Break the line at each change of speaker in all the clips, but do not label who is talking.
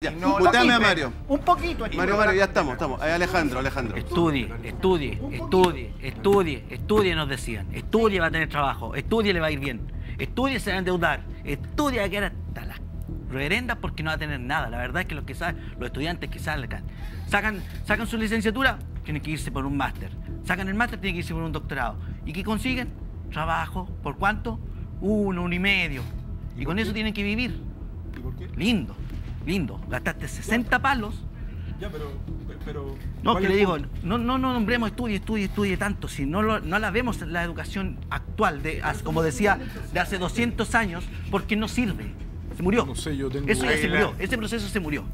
Ya,
No,
muteame a Mario.
Un poquito.
Mario, ya estamos. Alejandro.
Estudie, nos decían. Estudie, va a tener trabajo. Estudie, le va a ir bien. Estudie, se va a endeudar. Estudie, va a quedar hasta las reverendas porque no va a tener nada. La verdad es que los estudiantes que salgan, sacan su licenciatura, tienen que irse por un máster. Sacan el máster, tienen que irse por un doctorado. ¿Y qué consiguen? Trabajo. ¿Por cuánto? 1 y medio. Y con eso tienen que vivir.
¿Y por qué?
Lindo. Gastaste 60 palos.
Ya, pero
no, que le digo, no nombremos estudie tanto, si no la vemos la educación actual, como decía, de hace 200 años, porque no sirve. Se murió.
No sé, yo tengo...
Eso ya se murió, ese proceso se murió.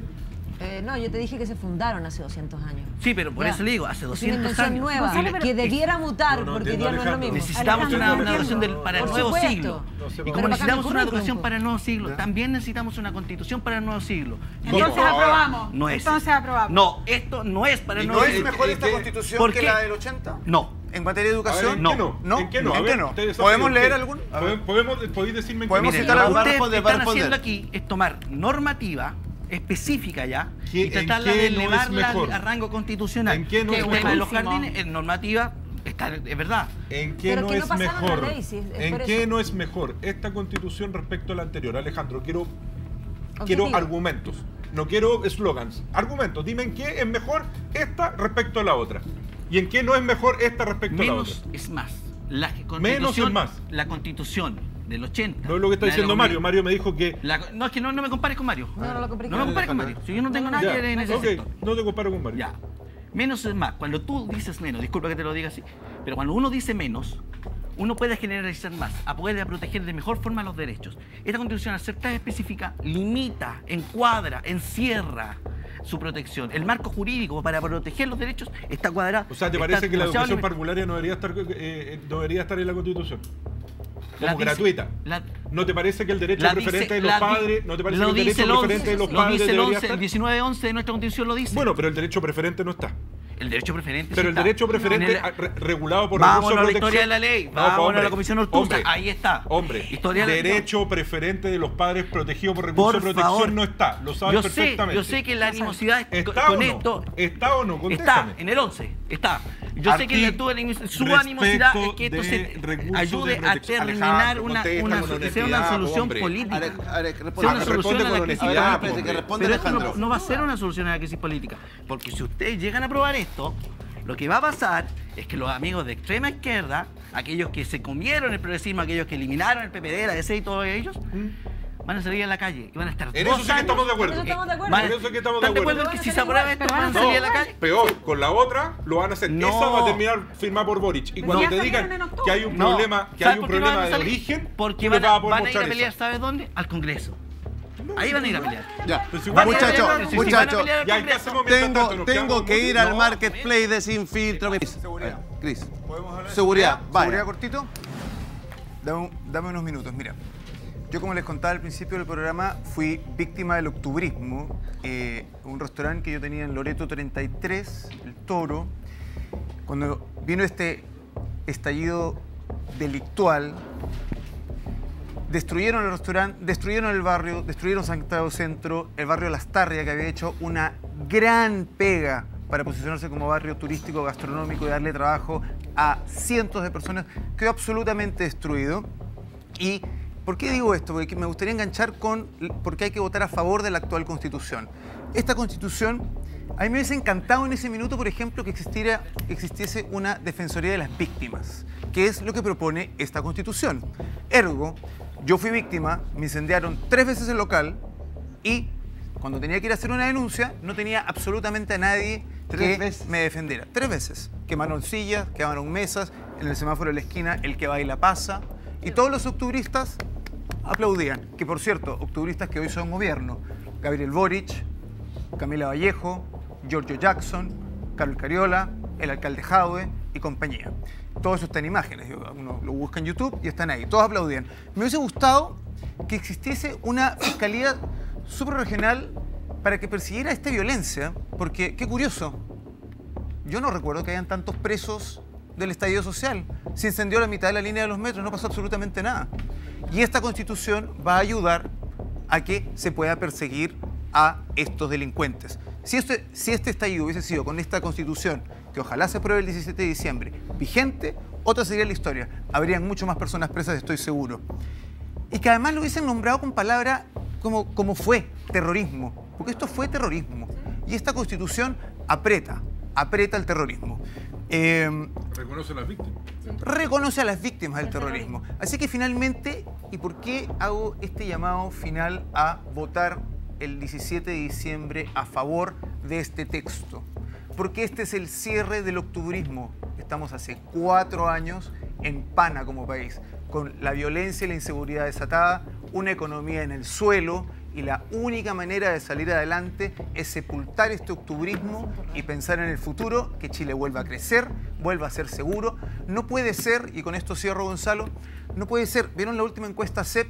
No, yo te dije que se fundaron hace 200 años.
Sí, pero por eso le digo, hace 200 años.
Nueva, que debiera mutar, porque ya no es lo mismo.
Necesitamos una educación para el nuevo siglo. Y como necesitamos una educación para el nuevo siglo, también necesitamos una constitución para el nuevo siglo.
Entonces aprobamos.
No es.
Entonces aprobamos.
No, esto no es para el
¿Y
nuevo
no es
siglo.
mejor esta constitución que la del 80?
No.
¿En materia de educación?
No.
¿No?
¿En qué no?
¿En qué no? ¿Podemos leer algún?
¿Podéis decirme en qué?
¿Podemos citar
Lo que
algún?
ustedes están haciendo aquí es tomar normativa específica ya y tratarla de
¿en qué no es
elevarla
mejor?
a rango constitucional.
¿En qué no
que
es
el tema de los
mejor?
jardines, en normativa, es verdad.
¿En qué
Pero
no
que no
es
pasaron la
mejor?
ley, sí, es
¿En
por
qué
eso.
no es mejor esta constitución respecto a la anterior? Alejandro, quiero
Objetivo.
argumentos. No quiero eslogans. Argumentos. Dime en qué es mejor esta respecto a la otra. ¿Y en qué no es mejor esta respecto a la otra?
Menos es más. La
Menos es más.
La constitución del 80.
No es lo que está
la de
diciendo
los
Mario. Mario me dijo que...
no, es que no me compares con Mario.
No lo compré.
No me compares con Mario. Si yo no tengo nada que ver en ese
ok,
sector.
no te comparo con Mario.
Ya. Menos es más. Cuando tú dices menos, disculpa que te lo diga así, pero cuando uno dice menos, uno puede generalizar más, puede proteger de mejor forma los derechos. Esta constitución, al ser tan específica, limita, encuadra, encierra su protección. El marco jurídico para proteger los derechos está cuadrado.
O sea, ¿te parece que la educación parvularia no debería estar en la Constitución? Como gratuita. ¿No te parece que el derecho preferente de los padres, no te parece que el derecho preferente de los padres debería estar?
El 1911 de nuestra Constitución lo dice.
Bueno, pero el derecho preferente no está.
El derecho preferente.
Pero
sí
el
está.
derecho preferente regulado por
Vamos
recursos
a
de
la historia de
protección.
la ley.
No,
Vamos a
hombre,
la Comisión Ortuza.
hombre,
Ahí está.
Hombre,
Historia de la
derecho preferente de los padres protegido por recursos de protección
favor.
no está. Lo sabes perfectamente.
Yo sé que la animosidad
¿Está
con
o no?
esto.
¿Está o no? Contéstame.
Está en el 11. Está. Yo sé que su animosidad es que esto se ayude a terminar sea una solución política. Sea una solución a la crisis política. Pero esto no va a ser una solución a la crisis política. Porque si ustedes llegan a aprobar esto, lo que va a pasar es que los amigos de extrema izquierda, aquellos que se comieron el progresismo, aquellos que eliminaron el PPD, la DC y todos ellos, van a salir a la calle y van a estar
En eso sí que estamos de acuerdo.
En eso estamos de acuerdo.
En eso sí que estamos de
¿Están de
acuerdo.
acuerdo en que si se aprueba esto van a salir a la calle?
Peor, con la otra lo van a hacer.
No.
Esa va a terminar firmada por Boric. Y cuando
ya
te
salieron
digan
en octubre.
que hay un
No.
problema,
¿Sabes por qué no van a
de
salir?
origen,
Porque
tú le vas a poder
van a ir a
mostrar
pelear,
eso.
¿sabes dónde? Al Congreso. Ahí van a ir a pelear.
Ya,
Pero si van a
muchachos,
pelear,
si van a
muchachos,
pelear al
Ya, ¿y qué
Congreso,
hacemos mientras tanto? ¿Nos
tengo
quedamos
que
con-
ir al
No,
marketplace de Sin Filtro.
Seguridad.
Cris,
¿Podemos hablar de
seguridad, vaya.
¿Seguridad cortito? Dame unos minutos. Mira, yo como les contaba al principio del programa, fui víctima del octubrismo. Un restaurante que yo tenía en Loreto 33, El Toro. Cuando vino este estallido delictual, destruyeron el restaurante, destruyeron el barrio, destruyeron Santiago Centro, el barrio Lastarria, que había hecho una gran pega para posicionarse como barrio turístico, gastronómico y darle trabajo a cientos de personas, quedó absolutamente destruido. ¿Y por qué digo esto? Porque me gustaría enganchar con por qué hay que votar a favor de la actual Constitución. Esta Constitución, a mí me hubiese encantado en ese minuto, por ejemplo, que existiese una Defensoría de las Víctimas, que es lo que propone esta Constitución. Ergo, yo fui víctima, me incendiaron 3 veces el local y cuando tenía que ir a hacer una denuncia no tenía absolutamente a nadie que me defendiera. 3 veces. Quemaron sillas, quemaron mesas, en el semáforo de la esquina el que baila pasa y todos los octubristas aplaudían. Que por cierto, octubristas que hoy son gobierno. Gabriel Boric, Camila Vallejo, Giorgio Jackson, Carlos Cariola, el alcalde Jadwe y compañía. Todo eso está en imágenes, uno lo busca en YouTube y están ahí, todos aplaudían. Me hubiese gustado que existiese una fiscalía suprarregional para que persiguiera esta violencia, porque, qué curioso, yo no recuerdo que hayan tantos presos del estallido social. Se incendió la mitad de la línea de los metros, no pasó absolutamente nada. Y esta Constitución va a ayudar a que se pueda perseguir a estos delincuentes. Si este estallido hubiese sido con esta Constitución, que ojalá se apruebe el 17 de diciembre, vigente, otra sería la historia. Habrían mucho más personas presas, estoy seguro. Y que además lo hubiesen nombrado con palabras como fue, terrorismo. Porque esto fue terrorismo. Y esta Constitución aprieta el terrorismo.
Reconoce a las víctimas.
Reconoce a las víctimas del terrorismo. Así que finalmente, ¿y por qué hago este llamado final a votar el 17 de diciembre a favor de este texto? Porque este es el cierre del octubrismo. Estamos hace 4 años en pana como país, con la violencia y la inseguridad desatada, una economía en el suelo, y la única manera de salir adelante es sepultar este octubrismo y pensar en el futuro, que Chile vuelva a crecer, vuelva a ser seguro. No puede ser, y con esto cierro, Gonzalo, no puede ser, ¿vieron la última encuesta CEP?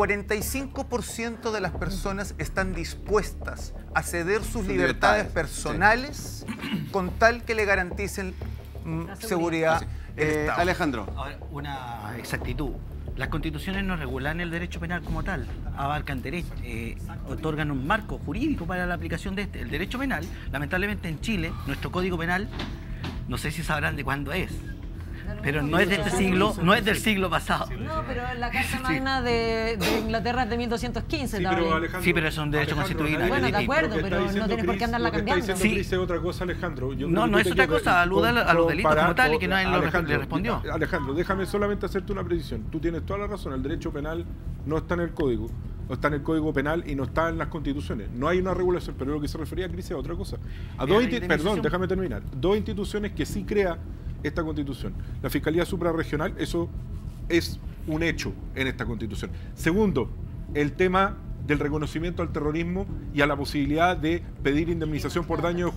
45% de las personas están dispuestas a ceder sus libertades personales con tal que le garanticen seguridad.
Alejandro.
Ahora, una exactitud. Las constituciones no regulan el derecho penal como tal, abarcan derecho, otorgan un marco jurídico para la aplicación de este. El derecho penal, lamentablemente en Chile, nuestro código penal, no sé si sabrán de cuándo es, pero no es de este siglo, no es del siglo pasado.
No, pero la Carta Magna de Inglaterra es de 1215.
Sí, pero es un derecho constitucional.
Bueno, de acuerdo, pero no tienes por qué andarla cambiando.
Sí, dice otra cosa, Alejandro.
No es otra cosa, aluda a los delitos como tal y que nadie le respondió.
Alejandro, déjame solamente hacerte una precisión. Tú tienes toda la razón, el derecho penal no está en el código. No está en el Código Penal y no está en las constituciones. No hay una regulación, pero lo que se refería a Cris es a otra cosa. Perdón, déjame terminar. 2 instituciones que sí crea esta Constitución. La Fiscalía Suprarregional, eso es un hecho en esta Constitución. Segundo, el tema del reconocimiento al terrorismo y a la posibilidad de pedir indemnización por daño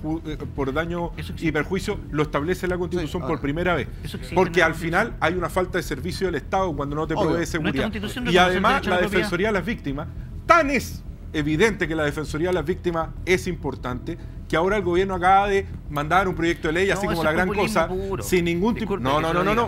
y perjuicio, lo establece la Constitución por primera vez. Porque al final hay una falta de servicio del Estado cuando no te provee seguridad. Y además la Defensoría de las Víctimas, tan es evidente que la Defensoría de las Víctimas es importante, que ahora el gobierno acaba de mandar un proyecto de ley así como la gran cosa, sin ningún tipo... No,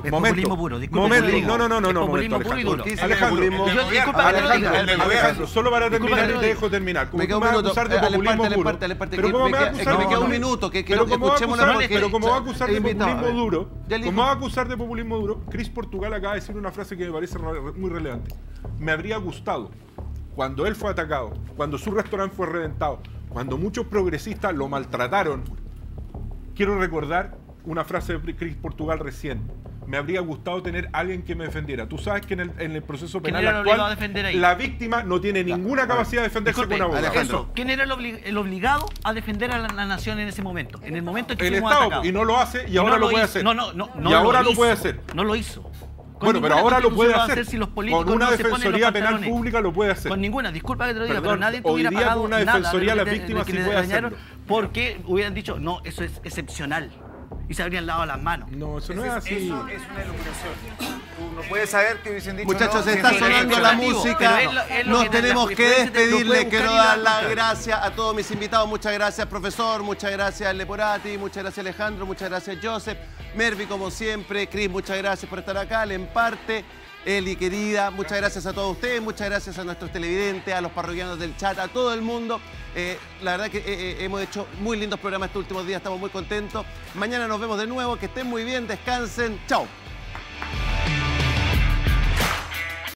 Alejandro, solo para terminar y te dejo terminar.
Me queda un minuto.
Pero ¿cómo me va a acusar de populismo duro? Pero ¿cómo va a acusar de populismo duro? ¿Cómo va a acusar de populismo duro? Cris Portugal acaba de decir una frase que me parece muy relevante. Me habría gustado, cuando él fue atacado, cuando su restaurante fue reventado, cuando muchos progresistas lo maltrataron, quiero recordar una frase de Cris Portugal recién. Me habría gustado tener a alguien que me defendiera. Tú sabes que en el proceso penal actual, la víctima no tiene ninguna capacidad de defenderse con abogado.
¿Quién era el obligado a defender a la nación en ese momento? En el momento en que
el Estado,
atacados.
Y no lo hace, y ahora lo puede hacer.
Y ahora lo puede hacer. No lo hizo.
Bueno, pero ahora lo puede hacer.
Si los
con una defensoría penal pública lo puede hacer.
Con ninguna, disculpa que te lo diga, pero nadie tuviera pagado
una defensoría a las víctimas sí puede hacerlo.
Porque hubieran dicho, no, eso es excepcional. Y se habrían lavado las manos.
No, eso no es así.
Eso es una iluminación. Tú no puedes saber que hubiesen dicho.
Muchachos, se está sonando la música. Nos tenemos que despedirle. Quiero dar las gracias a todos mis invitados. Muchas gracias, profesor. Muchas gracias, Leporati. Muchas gracias, Alejandro. Muchas gracias, Joseph. Mervi, como siempre. Cris, muchas gracias por estar acá. Lemparte. Eli, querida, muchas gracias a todos ustedes, muchas gracias a nuestros televidentes, a los parroquianos del chat, a todo el mundo. La verdad que hemos hecho muy lindos programas estos últimos días, estamos muy contentos. Mañana nos vemos de nuevo, que estén muy bien, descansen. Chao.